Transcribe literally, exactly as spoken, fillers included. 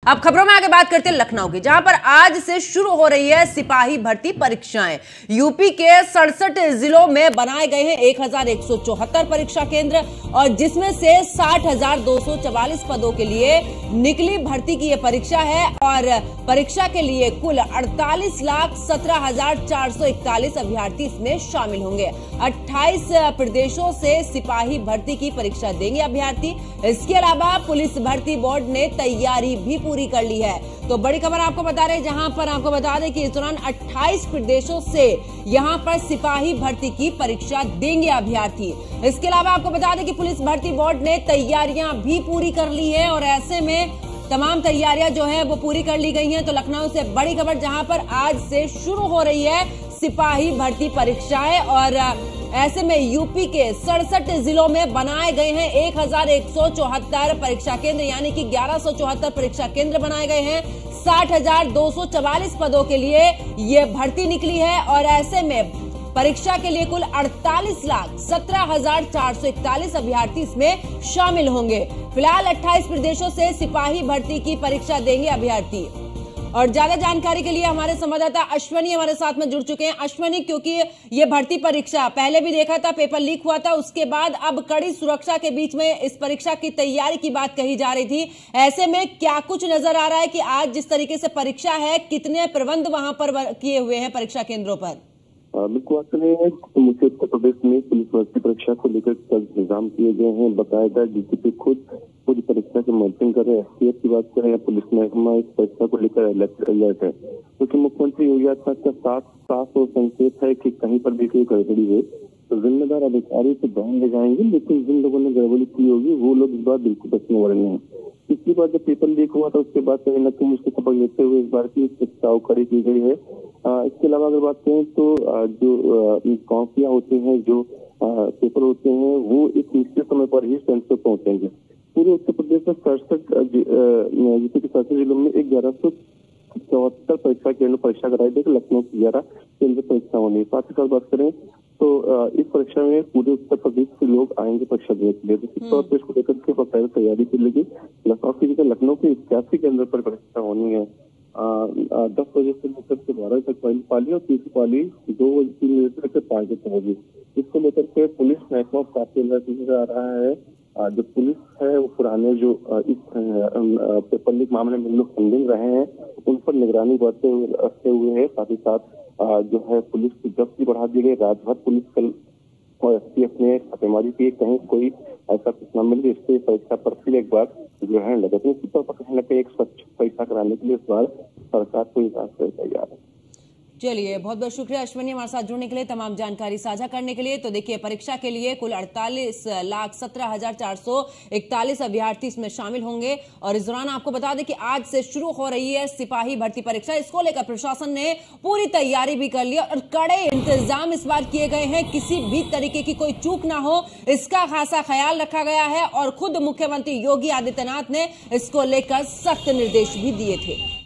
अब खबरों में आगे बात करते हैं लखनऊ की, जहां पर आज से शुरू हो रही है सिपाही भर्ती परीक्षाएं। यूपी के सड़सठ जिलों में बनाए गए हैं एक हजार एक सौ चौहत्तर परीक्षा केंद्र, और जिसमें से साठ हजार दो सौ चवालीस पदों के लिए निकली भर्ती की यह परीक्षा है। और परीक्षा के लिए कुल अड़तालीस लाख सत्रह हजार चार सौ इकतालीस अभ्यर्थी इसमें शामिल होंगे। अट्ठाईस प्रदेशों से सिपाही भर्ती की परीक्षा देंगे अभ्यर्थी। इसके अलावा पुलिस भर्ती बोर्ड ने तैयारी भी पूरी कर ली है। तो बड़ी खबर आपको बता रहे हैं, जहां पर आपको बता दें कि इस दौरान अट्ठाईस प्रदेशों से यहां पर सिपाही भर्ती की परीक्षा देंगे अभ्यर्थी। इसके अलावा आपको बता दें कि पुलिस भर्ती बोर्ड ने तैयारियां भी पूरी कर ली है, और ऐसे में तमाम तैयारियां जो है वो पूरी कर ली गई हैं। तो लखनऊ से बड़ी खबर, जहां पर आज से शुरू हो रही है सिपाही भर्ती परीक्षाएं, और ऐसे में यूपी के सड़सठ जिलों में बनाए गए हैं एक हजार एक सौ चौहत्तर परीक्षा केंद्र, यानी कि ग्यारह सौ चौहत्तर परीक्षा केंद्र बनाए गए हैं। साठ हजार दो सौ चवालीस पदों के लिए ये भर्ती निकली है, और ऐसे में परीक्षा के लिए कुल अड़तालीस लाख सत्रह हजार चार सौ इकतालीस अभ्यर्थी इसमें शामिल होंगे। फिलहाल अट्ठाईस प्रदेशों से सिपाही भर्ती की परीक्षा देंगे अभ्यर्थी। और ज्यादा जानकारी के लिए हमारे संवाददाता अश्वनी हमारे साथ में जुड़ चुके हैं। अश्वनी, क्योंकि ये भर्ती परीक्षा पहले भी देखा था, पेपर लीक हुआ था, उसके बाद अब कड़ी सुरक्षा के बीच में इस परीक्षा की तैयारी की बात कही जा रही थी। ऐसे में क्या कुछ नजर आ रहा है कि आज जिस तरीके से परीक्षा है, कितने प्रबंध वहां पर किए हुए हैं परीक्षा केंद्रों पर? बिल्कुल बात करें है तो मुझे उत्तर प्रदेश में पुलिस भर्ती परीक्षा को लेकर इंतजाम किए गए हैं। बताया गया डीजीपी खुद पूरी परीक्षा की मॉनिटरिंग कर रहे हैं। एसटीएफ की बात करें या पुलिस महकमा इस परीक्षा को लेकर अलर्ट अलर्ट है, क्योंकि तो मुख्यमंत्री योगी आदित्यनाथ का साफ साफ और संकेत है कि कहीं पर भी कोई गड़बड़ी हो तो जिम्मेदार अधिकारी तो बयान ले जाएंगे, लेकिन जिन लोगों ने गड़बड़ी की होगी वो लोग इस बार बिल्कुल बचने वाले नहीं। पिछली बार जब पेपर लीक हुआ था उसके बाद कहीं न कहीं उसको सबक लेते हुए इस बार की शिक्षाओं कड़ी की गई है। आ, इसके अलावा अगर बात करें तो आ, जो कॉपियां होते हैं, जो आ, पेपर होते हैं, वो एक निश्चित समय पर ही सेंटर पहुंचेंगे। पूरे उत्तर प्रदेश में सड़सठ यूपी के सड़सठ जिलों में एक ग्यारह सौ चौहत्तर परीक्षा केंद्र परीक्षा कराई देगी। लखनऊ की ग्यारह केंद्र परीक्षा होनी है। साथ ही साथ बात करें तो इस परीक्षा में पूरे उत्तर प्रदेश से लोग आएंगे परीक्षा देने के लिए। निश्चित तौर पर इसको लेकर के पहले तैयारी की लेगी। लखनऊ के इक्यासी केंद्र पर परीक्षा होनी है। दस बजे से लेकर के बारह तक पहली पाली और तीसरी पाली दो बजे तीन बजे से लेकर पाँच बजे होगी। इसको लेकर के पुलिस महकमा काफी अलर्ट आ रहा है। जो पुलिस है वो पुराने जो इस पेपर लीक मामले में लोग संदिग्ध रहे हैं उन पर निगरानी बढ़ते हुए रखते हुए है। साथ ही साथ जो है पुलिस की गश्ती बढ़ा दी गई। राजभर पुलिस कल और एसटीएफ ने छापेमारी की, कहीं कोई ऐसा कुछ न मिले इससे परीक्षा पर फिर एक बार ग्रहण लगा। तो इसी तौर पर कहीं न कहीं एक स्वच्छ परीक्षा कराने के लिए इस बार सरकार कोई बात कर तैयार है। चलिए, बहुत बहुत शुक्रिया अश्विनी हमारे साथ जुड़ने के लिए, तमाम जानकारी साझा करने के लिए। तो देखिए, परीक्षा के लिए कुल अड़तालीस लाख सत्रह हजार चार सौ इकतालीस अभ्यर्थी इसमें शामिल होंगे। और इस दौरान आपको बता दें कि आज से शुरू हो रही है सिपाही भर्ती परीक्षा। इसको लेकर प्रशासन ने पूरी तैयारी भी कर ली और कड़े इंतजाम इस बार किए गए हैं। किसी भी तरीके की कोई चूक ना हो, इसका खासा ख्याल रखा गया है। और खुद मुख्यमंत्री योगी आदित्यनाथ ने इसको लेकर सख्त निर्देश भी दिए थे।